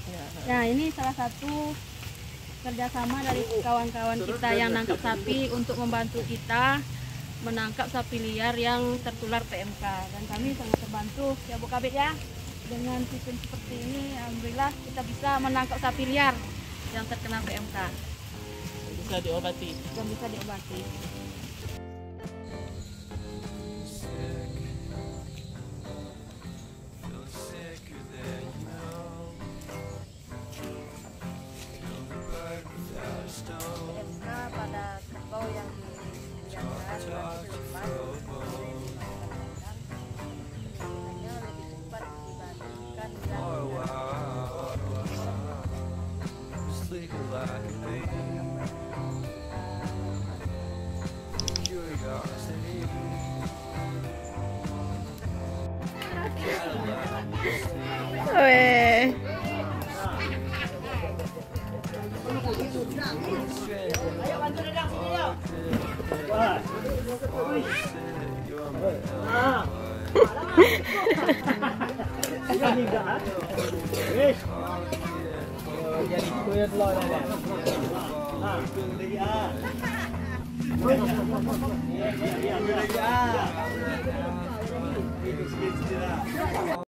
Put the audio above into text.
Nah, ini salah satu kerjasama dari kawan-kawan kita yang nangkap sapi untuk membantu kita menangkap sapi liar yang tertular PMK. Dan kami sangat terbantu ya Bu Kabit ya. Dengan sistem seperti ini, alhamdulillah kita bisa menangkap sapi liar yang terkena PMK. Bisa diobati. Dan bisa diobati. PMK pada kerbau yang dilihatkan hanya lebih cepat dibandingkan Weh. Jadi